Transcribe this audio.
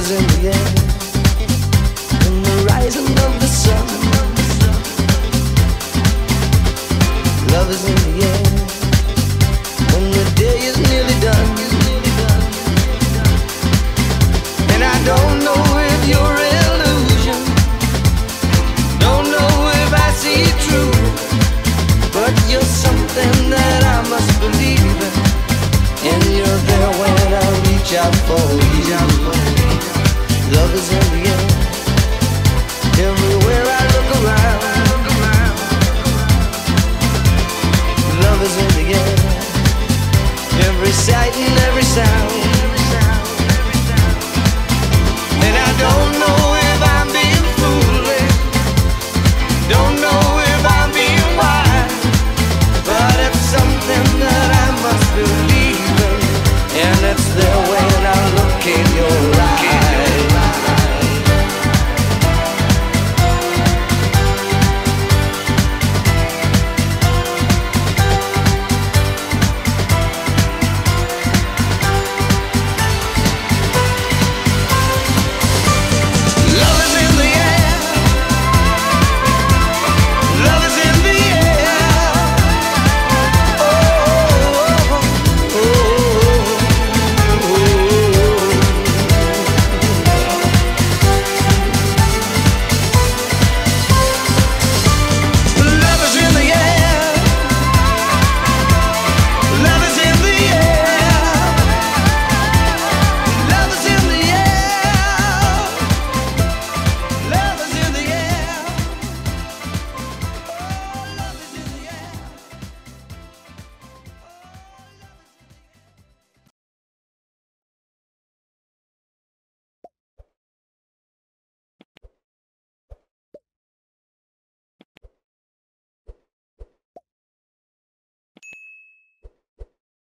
is in the air, in the rising of the sun. Love is in the air, when the day is nearly done. And I don't know if you're illusion, don't know if I see it true, but you're something that I must believe in, and you're there when I reach out for you. Love is in the air, everywhere I look around. Love is in the air, every sight and every sound. And I don't